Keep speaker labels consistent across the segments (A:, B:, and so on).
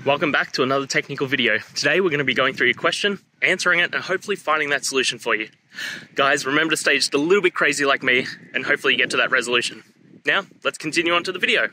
A: Welcome back to another technical video. Today we're going to be going through your question, answering it, and hopefully finding that solution for you. Guys, remember to stay just a little bit crazy like me, and hopefully you get to that resolution. Now, let's continue on to the video.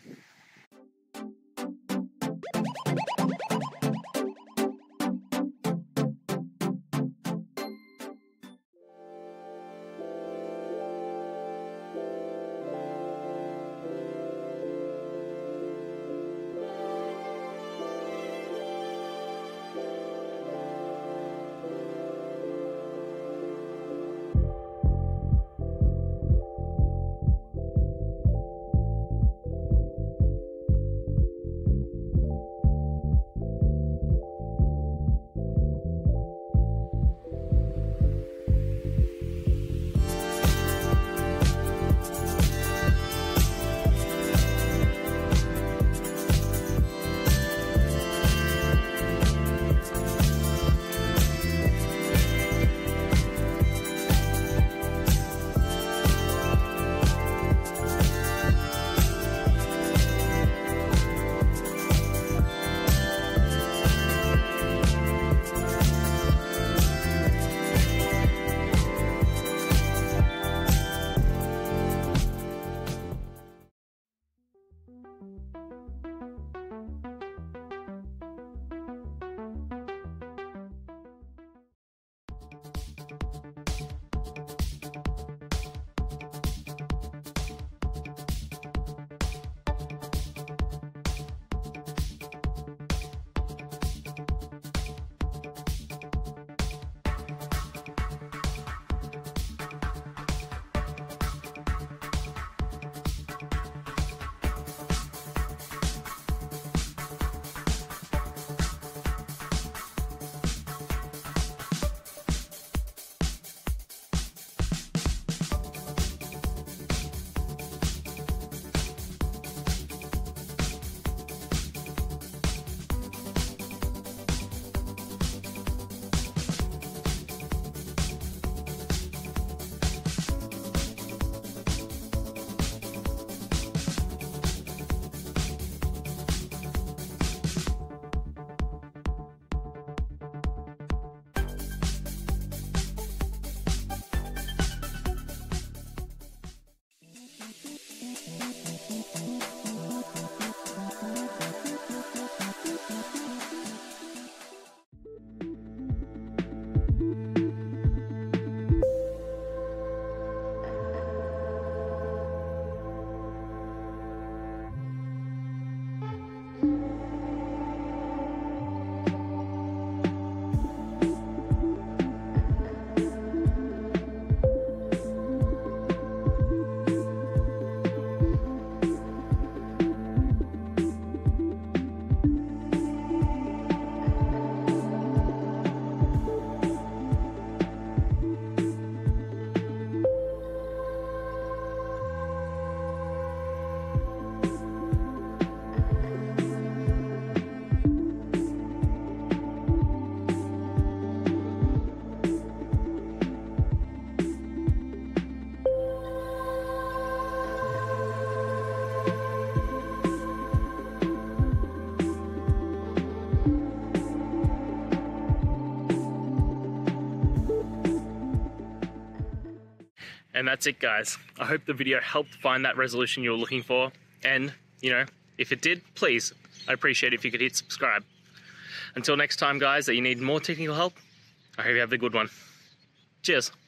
A: And that's it, guys. I hope the video helped find that resolution you were looking for. And, if it did, please, I'd appreciate it if you could hit subscribe. Until next time, guys, that you need more technical help, I hope you have a good one. Cheers.